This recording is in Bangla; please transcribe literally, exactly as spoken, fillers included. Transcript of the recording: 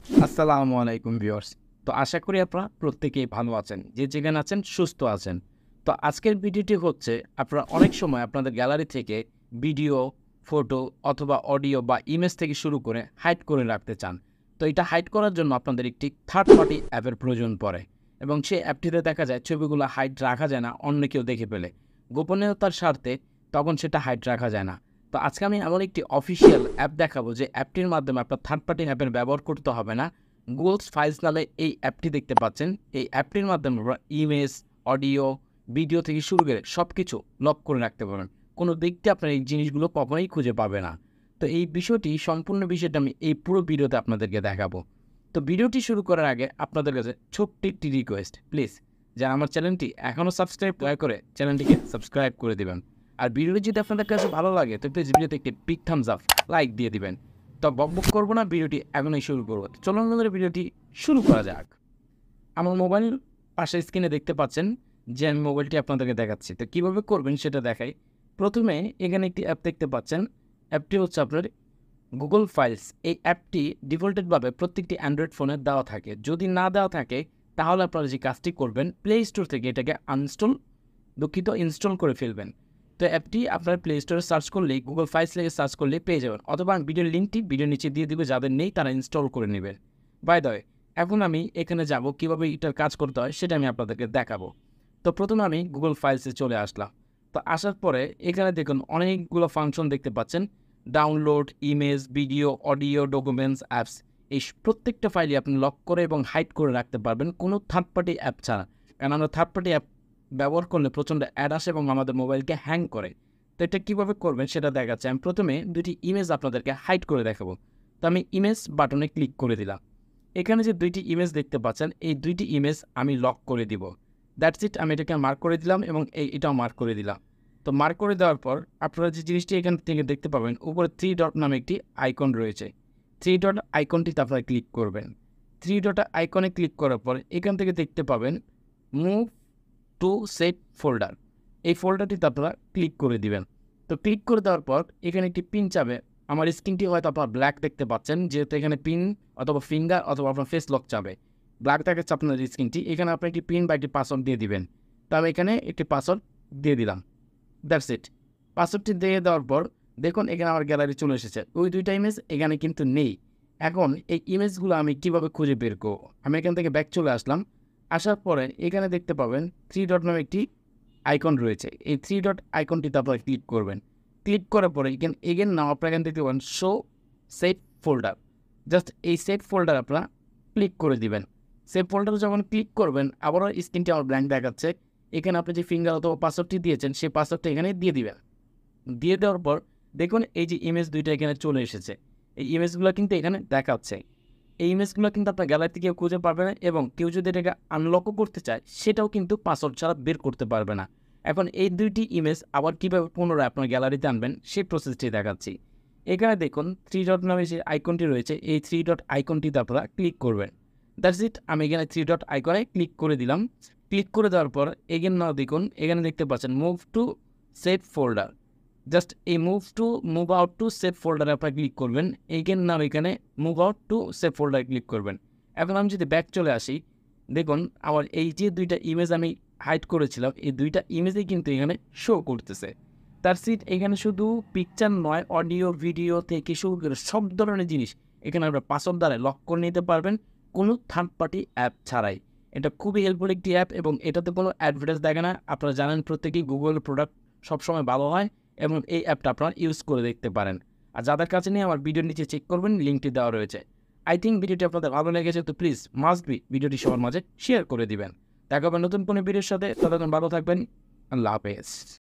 আসসালামু আলাইকুম ভিউয়ার্স। তো আশা করি আপনারা প্রত্যেকেই ভালো আছেন, যে যেখানে আছেন সুস্থ আছেন। তো আজকের ভিডিওটি হচ্ছে আপনারা অনেক সময় আপনাদের গ্যালারি থেকে ভিডিও, ফটো অথবা অডিও বা ইমেজ থেকে শুরু করে হাইড করে রাখতে চান। তো এটা হাইড করার জন্য আপনাদের একটি থার্ড পার্টি অ্যাপের প্রয়োজন পড়ে এবং সেই অ্যাপটিতে দেখা যায় ছবিগুলো হাইড রাখা যায় না অন্য কেউ দেখে ফেলে। গোপনীয়তার স্বার্থে তখন সেটা হাইড রাখা যায় না। তো আজকে আমি এমন একটি অফিসিয়াল অ্যাপ দেখাবো যে অ্যাপটির মাধ্যমে আপনার থার্ড পার্টি অ্যাপের ব্যবহার করতে হবে না। গুগলস ফাইলস নামে এই অ্যাপটি দেখতে পাচ্ছেন। এই অ্যাপটির মাধ্যমে আমরা ইমেজ, অডিও, ভিডিও থেকে শুরু করে সব কিছু লক করে রাখতে পারবেন। কোনো ব্যক্তি আপনার এই জিনিসগুলো কখনোই খুঁজে পাবে না। তো এই বিষয়টি সম্পূর্ণ বিষয়টা আমি এই পুরো ভিডিওতে আপনাদেরকে দেখাবো। তো ভিডিওটি শুরু করার আগে আপনাদের কাছে ছোট্ট একটি রিকোয়েস্ট, প্লিজ যারা আমার চ্যানেলটি এখনও সাবস্ক্রাইব দয়া করে চ্যানেলটিকে সাবস্ক্রাইব করে দেবেন। আর ভিডিওটি যদি আপনাদের কাছে ভালো লাগে তো প্লিজ ভিডিওতে একটি বিগ থামস আপ লাইক দিয়ে দিবেন। তো বকবক করবো না, ভিডিওটি এখনই শুরু করবো। চলুন আমাদের ভিডিওটি শুরু করা যাক। আমার মোবাইল পাশে স্ক্রিনে দেখতে পাচ্ছেন যে আমি মোবাইলটি আপনাদেরকে দেখাচ্ছি। তো কীভাবে করবেন সেটা দেখাই। প্রথমে এখানে একটি অ্যাপ দেখতে পাচ্ছেন। অ্যাপটি হচ্ছে আপনার গুগল ফাইলস। এই অ্যাপটি ডিফল্টেডভাবে প্রত্যেকটি অ্যান্ড্রয়েড ফোনে দেওয়া থাকে। যদি না দেওয়া থাকে তাহলে আপনারা যে কাজটি করবেন, প্লে স্টোর থেকে এটাকে আনইনস্টল দুঃখিত ইনস্টল করে ফেলবেন। তো অ্যাপটি আপনার প্লে স্টোরে সার্চ করলেই, গুগল ফাইলস লিখে সার্চ করলেই পেয়ে যাবেন, অথবা ভিডিওর লিঙ্কটি ভিডিওর নিচে দিয়ে দিব, যাদের নেই তারা ইনস্টল করে নেবেন। বাই দ্য ওয়ে, এখন আমি এখানে যাব, কীভাবে এটার কাজ করতে হয় সেটা আমি আপনাদেরকে দেখাবো। তো প্রথমে আমি গুগল ফাইলসে চলে আসলাম। তো আসার পরে এখানে দেখুন অনেকগুলো ফাংশন দেখতে পাচ্ছেন। Download, image, video, audio, documents, apps, এই প্রত্যেকটা ফাইলই আপনি লক করে এবং হাইড করে রাখতে পারবেন কোনো থার্ড পার্টি অ্যাপ ছাড়া। কারণ আমরা থার্ড পার্টি অ্যাপ ব্যবহার করলে প্রচণ্ড অ্যাড আসে এবং আমাদের মোবাইলকে হ্যাং করে। তো এটা কীভাবে করবেন সেটা দেখাচ্ছে। আমি প্রথমে দুইটি ইমেজ আপনাদেরকে হাইড করে দেখাবো। তো আমি ইমেজ বাটনে ক্লিক করে দিলাম। এখানে যে দুইটি ইমেজ দেখতে পাচ্ছেন, এই দুইটি ইমেজ আমি লক করে দিব। That's it. আমি এটাকে মার্ক করে দিলাম এবং এই এটাও মার্ক করে দিলাম। তো মার্ক করে দেওয়ার পর আপনারা যে জিনিসটি এখান থেকে দেখতে পাবেন, উপরে থ্রি ডট নামে একটি আইকন রয়েছে। থ্রি ডট আইকনটিতে আপনারা ক্লিক করবেন। থ্রি ডট আইকনে ক্লিক করার পর এখান থেকে দেখতে পাবেন মুভ টু সেট ফোল্ডার। এই ফোল্ডারটিতে আপনারা ক্লিক করে দিবেন। তো ক্লিক করে দেওয়ার পর এখানে একটি পিন চাবে। আমার স্ক্রিনটি হয়তো আপনারা ব্ল্যাক দেখতে পাচ্ছেন, যেহেতু এখানে পিন অথবা ফিঙ্গার অথবা আপনার ফেস লক চাবে। ব্ল্যাক দেখাচ্ছে আপনার স্ক্রিনটি। এখানে আপনি একটি পিন বা একটি পাসওয়ার্ড দিয়ে দিবেন। তো আমি এখানে একটি পাসওয়ার্ড দিয়ে দিলাম। That's it. পাসওয়ার্ডটি দিয়ে দেওয়ার পর দেখুন এখানে আমার গ্যালারি চলে এসেছে। ওই দুইটা ইমেজ এখানে কিন্তু নেই। এখন এই ইমেজগুলো আমি কীভাবে খুঁজে বের করব? আমি এখান থেকে ব্যাক চলে আসলাম। আসার পরে এখানে দেখতে পাবেন থ্রি ডট নামে একটি আইকন রয়েছে। এই থ্রি ডট আইকনটিতে আপনারা ক্লিক করবেন। ক্লিক করার পরে এখানে এগেন নাও আপনারা এখান দেখতে পাবেন শো সেভ ফোল্ডার। জাস্ট এই সেভ ফোল্ডার আপনারা ক্লিক করে দিবেন। সেভ ফোল্ডারে যখন ক্লিক করবেন আবারও স্ক্রিনটি আমার ব্ল্যাঙ্ক দেখাচ্ছে। এখানে আপনি যে ফিঙ্গার অথবা পাসওয়ার্ডটি দিয়েছেন সেই পাসওয়ার্ডটা এখানে দিয়ে দিবেন। দিয়ে দেওয়ার পর দেখুন এই যে ইমেজ দুইটা এখানে চলে এসেছে। এই ইমেজগুলো কিন্তু এখানে দেখাচ্ছে। এই ইমেজগুলো কিন্তু আপনার গ্যালারি থেকে কেউ খুঁজে পাবে না এবং কেউ যদি এটাকে আনলকও করতে চায় সেটাও কিন্তু পাসওয়ার্ড ছাড়া বের করতে পারবে না। এখন এই দুইটি ইমেজ আবার কীভাবে পুনরায় আপনার গ্যালারিতে আনবেন সেই প্রসেসটি দেখাচ্ছি। এখানে দেখুন থ্রি ডট নামে যে আইকনটি রয়েছে, এই থ্রি ডট আইকনটিতে আপনারা ক্লিক করবেন। That's it. আমি এখানে থ্রি ডট আইকনে ক্লিক করে দিলাম। ক্লিক করে দেওয়ার পর এগেন নাও দেখুন এখানে দেখতে পাচ্ছেন move to save folder. Just এই move to move out to save ফোল্ডারে আপনারা ক্লিক করবেন। এগেন নাও এখানে মুভ আউট টু সেভ ফোল্ডারে ক্লিক করবেন। এখন আমি যদি ব্যাক চলে আসি, দেখুন আমার এই যে দুইটা ইমেজ আমি হাইড করেছিলাম, এই দুইটা ইমেজই কিন্তু এখানে শো করতেছে। তার সিট এখানে শুধু পিকচার নয়, অডিও, ভিডিও থেকে শুরু করে সব ধরনের জিনিস এখানে আপনার পাসওয়ার্ড দ্বারা লক করে নিতে পারবেন কোনো থার্ড পার্টি অ্যাপ ছাড়াই। এটা খুবই হেল্পফুল একটি অ্যাপ এবং এটাতে কোনো অ্যাডভার্টাইজ দেখে না। আপনারা জানেন প্রত্যেকেই গুগলের প্রোডাক্ট সবসময় ভালো হয় এবং এই অ্যাপটা আপনারা ইউজ করে দেখতে পারেন। আর যাদের কাছে নিয়ে আমার ভিডিওর নিচে চেক করবেন, লিঙ্কটি দেওয়া রয়েছে। আই থিঙ্ক ভিডিওটি আপনাদের ভালো লেগেছে, তো প্লিজ মাস্ট বি ভিডিওটি সবার মাঝে শেয়ার করে দিবেন। দেখা হবে নতুন কোনো ভিডিওর সাথে। ততক্ষণ ভালো থাকবেন। আল্লাহ হাফেজ।